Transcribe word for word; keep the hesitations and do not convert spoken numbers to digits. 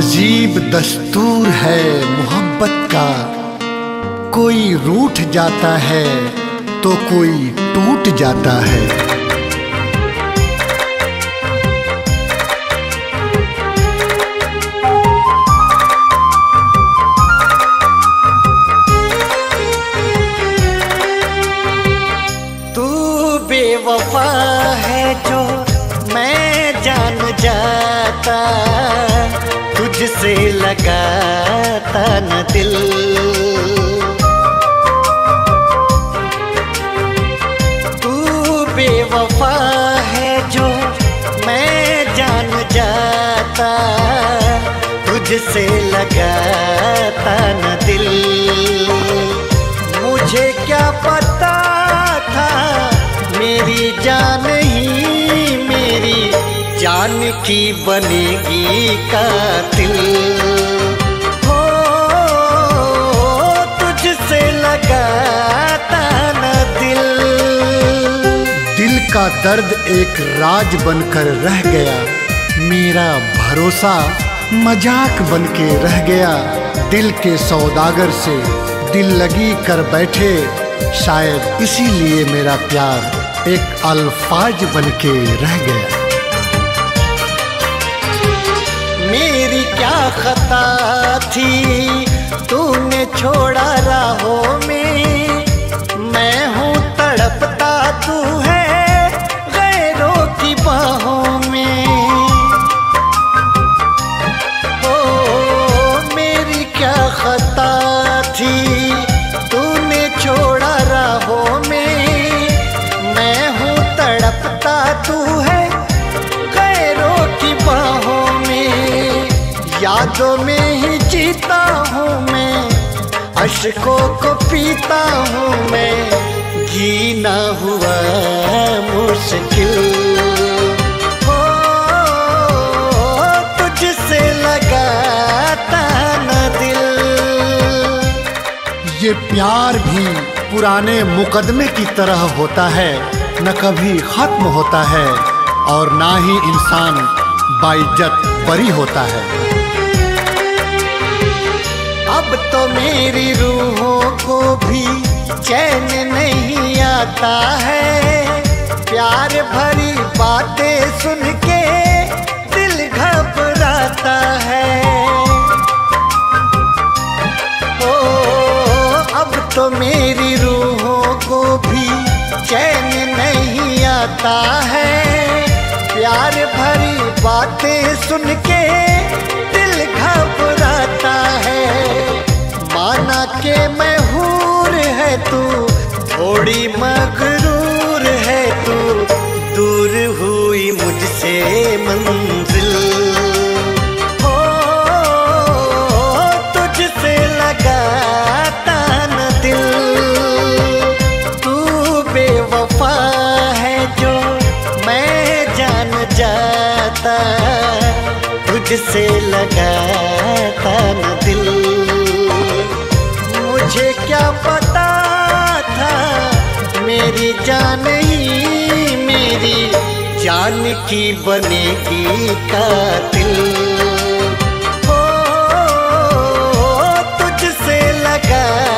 अजीब दस्तूर है मोहब्बत का, कोई रूठ जाता है तो कोई टूट जाता है। तू बेवफा है जो मैं जान जाता, तुझसे लगाता न दिल। तू बेवफा है जो मैं जान जाता, तुझसे लगाता न दिल। मुझे क्या पता था मेरी जान ही मेरी जान की बनेगी कातिल। हो तुझसे लगाता न दिल। दिल का दर्द एक राज बनकर रह गया, मेरा भरोसा मजाक बनके रह गया। दिल के सौदागर से दिल लगी कर बैठे, शायद इसीलिए मेरा प्यार एक अल्फाज बनके रह गया। मेरी क्या खता थी तूने छोड़ा राहों में, मैं हूँ तड़पता तू है गैरों की बाहों में। ओ मेरी क्या खता थी तूने छोड़ा राहों में, मैं हूँ तड़पता तू है गैरों की बाहों में। यादों में ही जीता हूँ मैं, अश्कों को पीता हूँ मैं, जीना हुआ मुश्किल। हो तुझसे लगाता न दिल। ये प्यार भी पुराने मुकदमे की तरह होता है, न कभी खत्म होता है और ना ही इंसान बाइज्जत बरी होता है। अब तो मेरी रूहों को भी चैन नहीं आता है, प्यार भरी बातें सुन के दिल घबराता है। ओ अब तो मेरी रूहों को भी चैन नहीं आता है, प्यार भरी बातें सुन के दिल घबराता है। माना के मैं हूर है तू, थोड़ी मगरूर है तू, दूर हुई मुझसे मंजिल। हो तुझसे लगाता न दिल। तू बेवफा है जो मैं जान जाता, तुझसे लगाता न दिल। मुझे क्या पता था मेरी जान ही मेरी जान की बनेगी कातिल। हो तुझसे लगा